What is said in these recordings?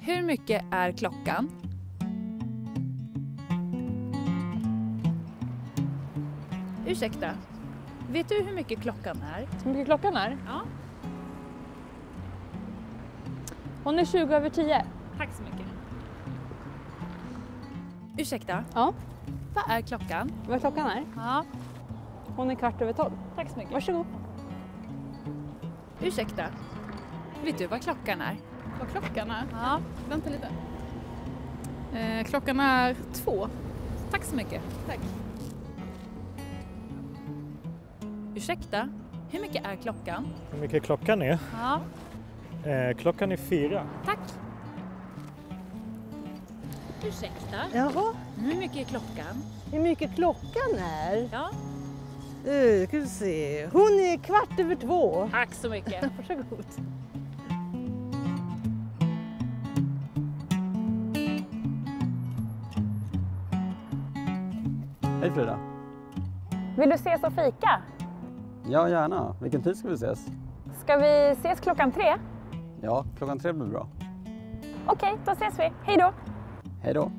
Hur mycket är klockan? Ursäkta, vet du hur mycket klockan är? Hur mycket klockan är? Ja. Hon är 20 över 10. Tack så mycket. Ursäkta, Ja, vad är klockan? vad klockan är? Ja. Hon är 12:15. Tack så mycket. Varsågod. Ursäkta, vet du vad klockan är? Vad klockan är? Ja. Vänta lite. Klockan är 2. Tack så mycket. Tack. Ursäkta, hur mycket är klockan? Hur mycket klockan är? Ja. Klockan är 4. Tack. Ursäkta, Jaha, hur mycket är klockan? hur mycket klockan är? Ja. Ska vi se. Hon är 2:15. Tack så mycket. Varsågod. Hej Frida. Vill du ses och fika? Ja, gärna. Vilken tid ska vi ses? Ska vi ses klockan 3? Ja, klockan 3 blir bra. Okej, då ses vi. Hej då! Hej då.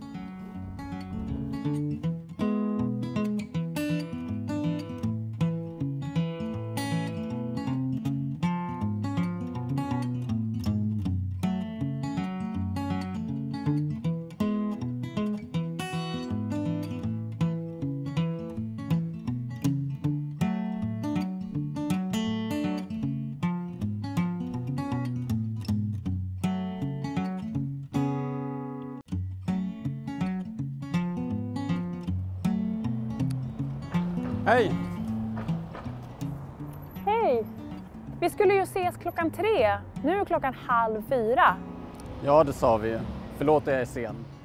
Hej! Hej! Vi skulle ju ses klockan 3. Nu är klockan 3:30. Ja, det sa vi. Förlåt att jag är sen.